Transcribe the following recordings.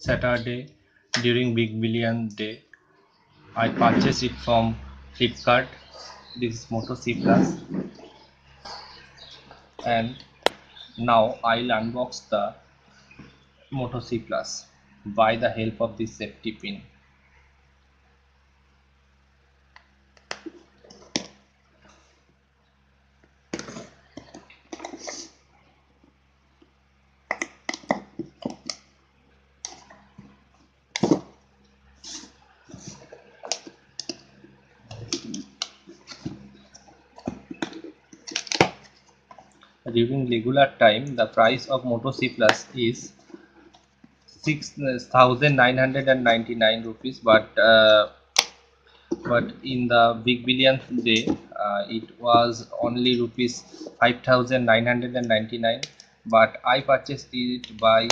Saturday during Big Billion Day. I purchased it from Flipkart. This is Moto C Plus, and now I'll unbox the Moto C Plus by the help of this safety pin. During regular time, the price of Moto C Plus is 6,999 rupees, but in the Big Billion Day, it was only rupees 5,999. But I purchased it by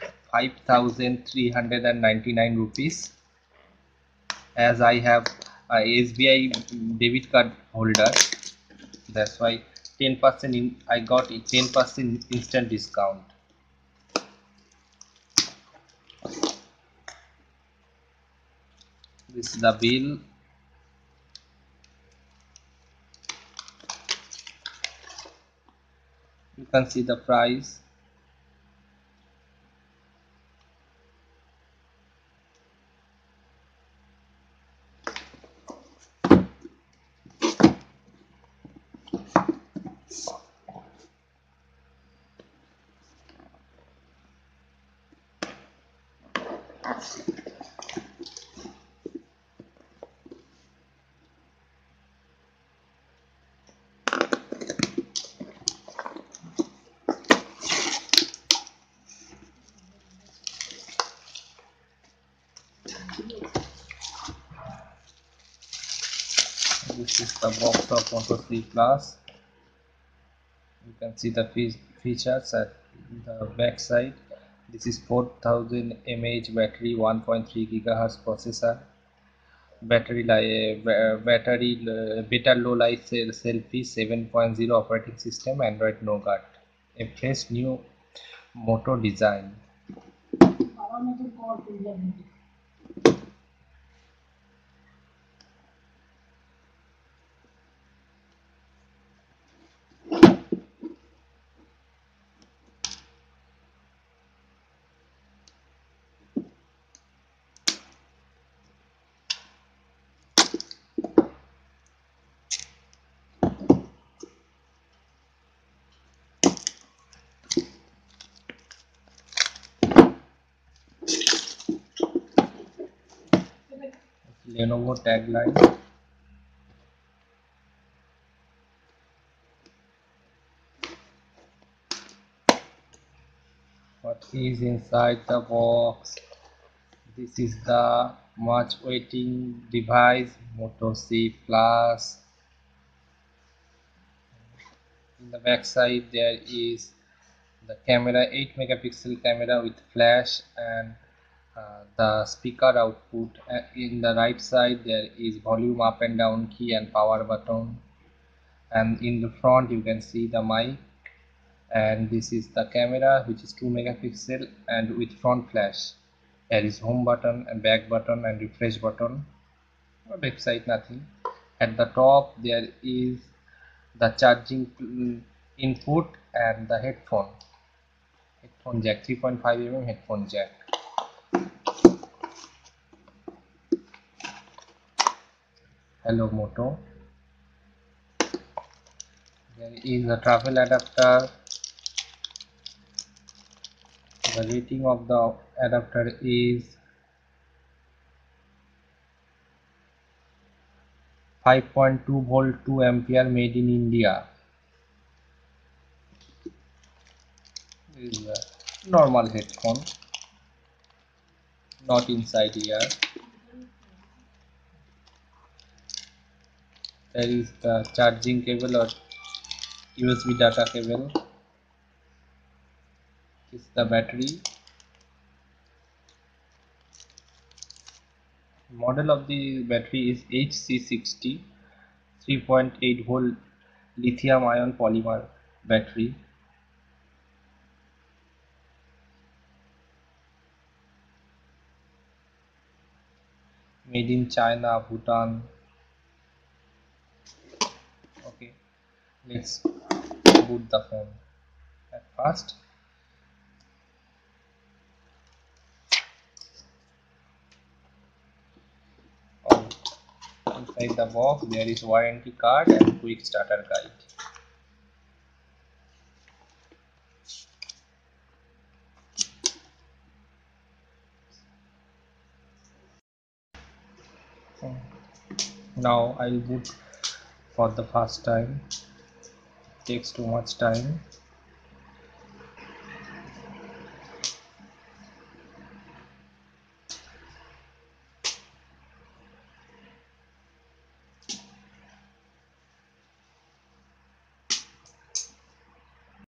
5,399 rupees, as I have a SBI debit card holder. That's why 10% in I got a 10% instant discount. This is the bill. You can see the price. This is the box of Moto C Plus. You can see the features at the back side. This is 4000 mAh battery, 1.3 GHz processor, beta low light selfie, 7.0 operating system, Android Nougat, a fresh new Moto design. Lenovo tagline. What is inside the box? This is the much waiting device, Moto C Plus. In the back side there is the camera, 8 megapixel camera with flash, and the speaker output. In the right side there is volume up and down key and power button, and in the front you can see the mic. And this is the camera, which is 2 megapixel and with front flash. There is home button and back button and refresh button. Website nothing. At the top there is the charging input and the headphone jack, 3.5 mm headphone jack. Hello Moto. There is a travel adapter. The rating of the adapter is 5.2 volt 2 ampere, made in India. This is a normal headphone, not inside ear. There is the charging cable or USB data cable. This is the battery. Model of the battery is HC60, 3.8 volt lithium ion polymer battery. made in China, Bhutan. Okay, let's boot the phone. At first, on inside the box there is warranty card and quick starter guide. Now I'll boot for the first time. Takes too much time.